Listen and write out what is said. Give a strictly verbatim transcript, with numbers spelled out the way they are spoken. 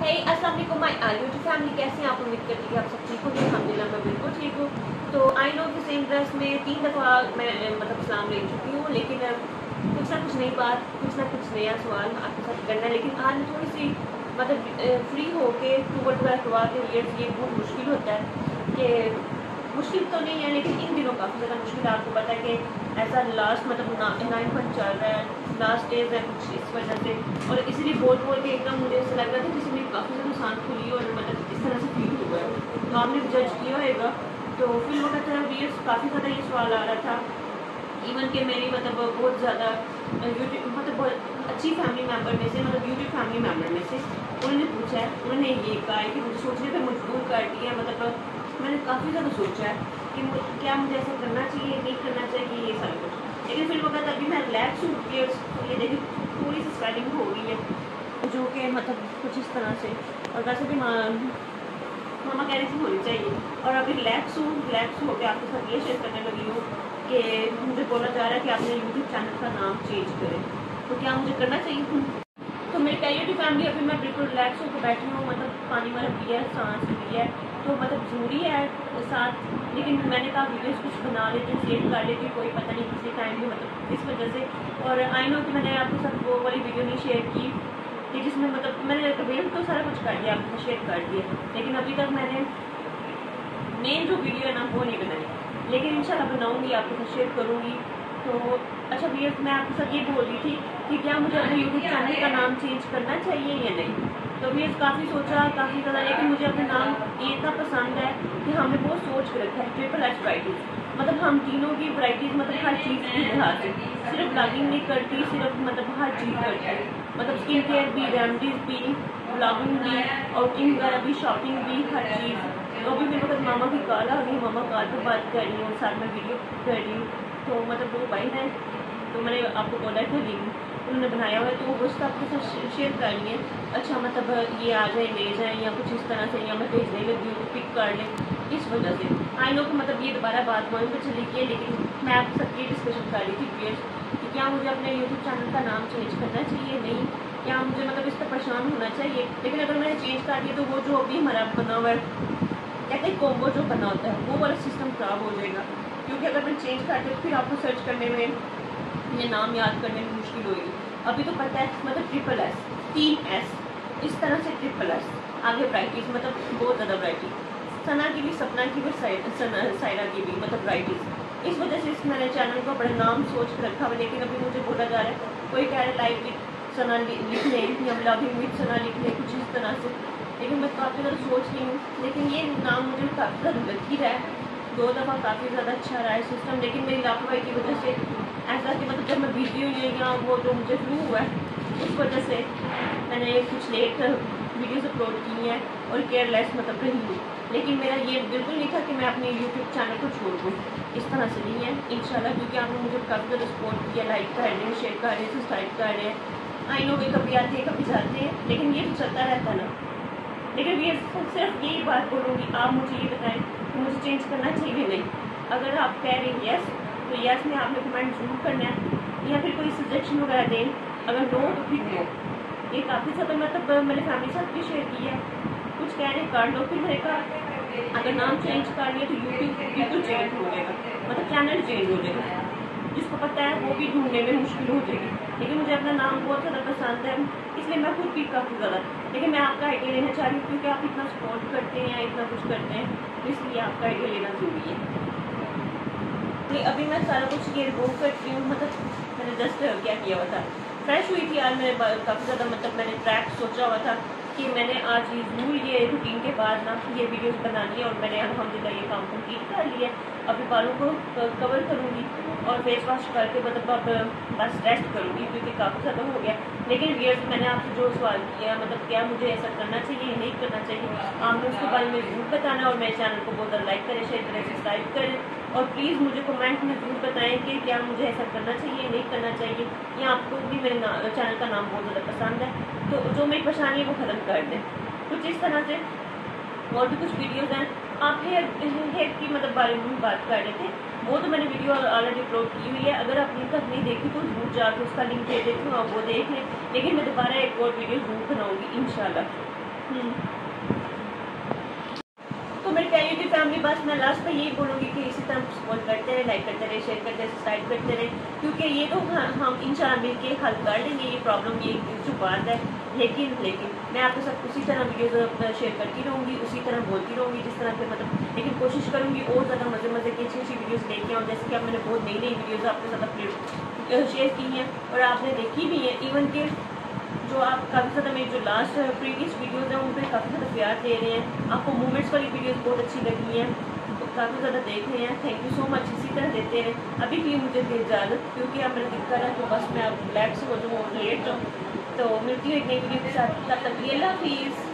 हे अस्सलाम वालेकुम my YouTube family, कैसे हैं आप? उम्मीद करती है आप सब ठीक होंगे। अल्हम्दुलिल्लाह मैं बिल्कुल ठीक हूँ। तो आई नो कि सेम ड्रेस में तीन दफ़ा मैं मतलब सलाम ले चुकी हूँ, लेकिन कुछ ना कुछ नई बात, कुछ ना कुछ नया सवाल आपके साथ करना है। लेकिन आज थोड़ी सी मतलब फ्री हो के टूवर्ड करवा के ये बहुत मुश्किल होता है कि मुश्किल तो नहीं है, लेकिन इन दिनों काफ़ी ज़्यादा मुश्किल है। आपको पता है कि ऐसा लास्ट मतलब नाइन मंथ चल रहा है, लास्ट डेज है कुछ इस वजह से, और इसलिए बोल बोल के एकदम मुझे ऐसा लग रहा था जैसे मेरी काफ़ी ज़्यादा सांस खुली और मतलब इस तरह से फील हुआ है। तो आपने भी जज किया होगा। तो फिर वो कहता है ये काफ़ी ज़्यादा ये सवाल आ रहा था, इवन कि मेरी मतलब बहुत ज़्यादा यूट्यूब मतलब बहुत अच्छी फैमिली मेम्बर में से, मतलब यूट्यूब फैमिली मेम्बर में से उन्होंने पूछा है, उन्होंने ये कहा है कि मुझे सोचने पर मजबूर कर दिया। मतलब मैंने काफ़ी ज़्यादा सोचा है कि क्या मुझे ऐसा करना चाहिए, नहीं करना चाहिए, ये सारा कुछ। लेकिन फिर वो कहता अभी मैं रिलैक्स हूँ कि ये देखिए थोड़ी सी स्वेलिंग हो गई है, जो कि मतलब कुछ इस तरह से, और वैसे भी माँ मामा कह रही थी होनी चाहिए। और अभी रिलैक्स हूँ, रिलैक्स हो के आपके साथ ये शेयर करने लगी हूँ कि मुझे बोला जा रहा है कि आपने यूट्यूब चैनल का नाम चेंज करें, तो क्या मुझे करना चाहिए? तो मेरी कैरियर फैमिली अभी मैं बिल्कुल रिलैक्स होकर बैठी हूँ, मतलब पानी वाला पिया है, सांस ली है, तो मतलब ज़रूरी है साथ। लेकिन मैंने कहा वीडियोस कुछ बना लेती हूँ, सेव कर लेती हूँ, कोई पता नहीं किसी टाइम भी मतलब इस वजह से। और आई नो कि मैंने आपके साथ वो वाली वीडियो नहीं शेयर की कि जिसमें मतलब मैंने रिवील तो सारा कुछ कर दिया, आपको शेयर कर दिया, लेकिन अभी तक मैंने मेन जो वीडियो है ना वो नहीं बनाई, लेकिन इंशाल्लाह बनाऊँगी, आपके साथ शेयर करूँगी। तो अच्छा भैया, मैं आपके साथ ये बोल रही थी कि क्या मुझे अपने यूट्यूब चैनल का नाम चेंज करना चाहिए या नहीं। तो भैया काफ़ी सोचा, काफ़ी ज़्यादा, लेकिन मुझे अपना नाम ये इतना पसंद है कि हमने बहुत सोच के रखा है, ट्रिपल एच वराइटीज़, मतलब हम तीनों की वराइटीज़, मतलब हर चीज़ की लिहाज से, सिर्फ ब्लॉगिंग नहीं करती, सिर्फ मतलब हर चीज़ करती है, मतलब स्किन केयर भी, रेमडीज़ भी, ब्लॉगिंग भी, आउटिंग वगैरह भी, शॉपिंग भी, हर चीज़। तो अभी मेरे वक्त मामा की कॉल आ गई, मामा कॉल पर बात कर रही हूँ, साथ में वीडियो कर रही हूँ। तो मतलब वो भाई है, तो मैंने आपको बोला था लिंक उन्होंने बनाया हुआ है, तो वो बस आपके साथ शेयर कर लिए। अच्छा मतलब ये आ जाए, ले जाए, या कुछ इस तरह से, या मैं भेजने लगी हूँ पिक कर लें, इस वजह से आई नो कि मतलब ये दोबारा बात वहीं पर चली गई। लेकिन मैं आपके साथ ये डिस्कशन कर रही थी व्यूअर्स कि क्या मुझे अपने यूट्यूब चैनल का नाम चेंज करना चाहिए, नहीं, क्या मुझे मतलब इस पर परेशान होना चाहिए। लेकिन अगर मैंने चेंज कर दिया तो वो जो अभी हमारा बना हुआ है, कहते हैं कॉम्बो जो बना होता है, वो वाला सिस्टम ख़राब हो जाएगा, क्योंकि अगर मैं चेंज कर दिया तो फिर आपको सर्च करने में, ये नाम याद करने में मुश्किल होगी। अभी तो पता है मतलब ट्रिपल एस, तीन एस, इस तरह से ट्रिपल एस, आगे वराइटीज़, मतलब बहुत ज़्यादा वराइटी, सना की भी, सपना की भी, सायरा की भी, मतलब वराइटीज़। इस वजह से इस मैंने चैनल को बड़ा नाम सोच कर रखा हुआ। लेकिन अभी मुझे बोला जा रहा है, कोई कह रहा है लाइव विद सना लिख लें या ब्लॉगिंग विद सना लिख लें, कुछ इस तरह से। लेकिन मैं काफ़ी ज़्यादा सोच रही हूँ, लेकिन ये नाम मुझे काफ़ी ज़्यादा लग ही रहा है, दो दफ़ा काफ़ी ज़्यादा अच्छा रहा है सिस्टम, लेकिन मेरी लापरवाही की वजह से ऐसा कि मतलब जब मैं बिजी हुई है या वो जो मुझे फ्लू हुआ है, उस वजह से मैंने कुछ लेट वीडियोस अपलोड की हैं और केयरलेस मतलब रही हूँ। लेकिन मेरा ये बिल्कुल नहीं था कि मैं अपने यूट्यूब चैनल को छोड़ दूँ, इस तरह से नहीं है इंशाल्लाह, क्योंकि आपने मुझे काफ़ी ज़्यादा सपोर्ट किया, लाइक कर रहे हैं, शेयर कर रहे हैं, सब्सक्राइब कर रहे हैं। आई नो वे कभी आते हैं कभी जाते हैं, लेकिन ये तो चलता रहता है ना। लेकिन ये सिर्फ यही बात बोलूँगी, आप मुझे ये बताएं कि मुझे चेंज करना चाहिए नहीं। अगर आप कह रहे हैं यस, तो यस में आपने कमेंट जरूर करना है, या फिर कोई सजेशन वगैरह दें। अगर नो तो फिर नो। ये काफ़ी ज़्यादा मतलब मैंने फैमिली साथ भी शेयर किया है, कुछ कह रहे हैं कर लो, फिर मैंने कहा अगर नाम चेंज कर लिया तो यूट्यूब बिल्कुल चेंज हो जाएगा, मतलब चैनल चेंज हो जाएगा, जिसको पता है वो भी ढूंढने में मुश्किल हो जाएगी। लेकिन मुझे अपना नाम बहुत ज़्यादा पसंद है, इसलिए मैं खुद भी काफ़ी ज़्यादा, लेकिन मैं आपका आइडिया लेना चाह रही हूँ, क्योंकि आप इतना सपोर्ट करते हैं, इतना कुछ करते हैं, तो इसलिए आपका आइडिया लेना ज़रूरी है। अभी मैं सारा कुछ ये रिमूव करती हूँ, मतलब मैंने जस्ट क्या किया हुआ था, फ्रेश हुई थी आज, मेरे काफ़ी ज़्यादा मतलब मैंने ट्रैक सोचा हुआ था कि मैंने आज ज़रूर ये रूटीन के बाद ना ये वीडियोस बनानी है, और मैंने अल्हम्दुलिल्लाह ये काम कंप्लीट कर लिया। अभी बालों को कवर करूँगी और फेस वॉश करके मतलब अब बस रेस्ट करूँगी, क्योंकि काफ़ी ज़्यादा हो गया। लेकिन व्यूअर्स, मैंने आपसे जो सवाल किया, मतलब क्या मुझे ऐसा करना चाहिए नहीं करना चाहिए, आपने उसके बारे में ज़रूर बताना, और मेरे चैनल को बहुत ज़्यादा लाइक करें, शेयर करें, सब्सक्राइब करें, और प्लीज़ मुझे कमेंट में ज़रूर बताएं कि क्या मुझे ऐसा करना चाहिए नहीं करना चाहिए, या आपको भी मेरे चैनल का नाम बहुत ज़्यादा पसंद है, तो जो मेरी परेशानी है वो ख़त्म कर दें। कुछ इस तरह से और भी कुछ वीडियोज़ हैं, आप हेयर हेयर की मतलब बारे में बात कर रहे थे, वो तो मैंने वीडियो ऑलरेडी अपलोड की हुई है, अगर आप लिंक तक नहीं देखी तो जरूर जाकर उसका लिंक दे देती हूँ, आप वो देख लें। लेकिन मैं दोबारा एक और वीडियो जरूर बनाऊँगी इंशाल्लाह। تو میری پیاری ٹی فیملی بس میں لاسٹ پہ یہی بولوں گی کہ اسی طرح سپورٹ کرتے رہے، لائک کرتے رہے، شیئر کرتے رہے، سبسکرائب کرتے رہے، کیونکہ یہ تو ہم ان شاء اللہ مل کے حل کر لیں گے یہ پرابلم، یہ جو بات ہے. لیکن لیکن میں آپ کے ساتھ اسی طرح ویڈیوز شیئر کرتی رہوں گی، اسی طرح بولتی رہوں گی جس طرح کہ مطلب، لیکن کوشش کروں گی اور زیادہ مزے مزے کی اچھی اچھی ویڈیوز لے کے آؤں. جیسے کہ اب میں نے بہت نئی نئی ویڈیوز آپ کے ساتھ اپلوڈ شیئر کی ہیں اور آپ نے دیکھی بھی ہیں. ایون کہ جو آپ کافی زیادہ میری جو لاسٹ پریویس ویڈیوز ہیں ان پہ کافی زیادہ پیار دے رہے ہیں. آپ کو مومنٹس والی ویڈیوز بہت اچھی لگی ہیں تو کافی زیادہ دیکھ رہے ہیں. Thank you so much. اسی طرح دیتے ہیں. ابھی کے لیے مجھے دے اجازت کیونکہ اب میرا دل کر رہا ہے تو بس میں اب ریلیکس ہو جاؤں اور لیٹ جاؤں. تو ملتی ہوں ایک نئی ویڈیو کے ساتھ. تب تک کے لیے اللہ حافظ.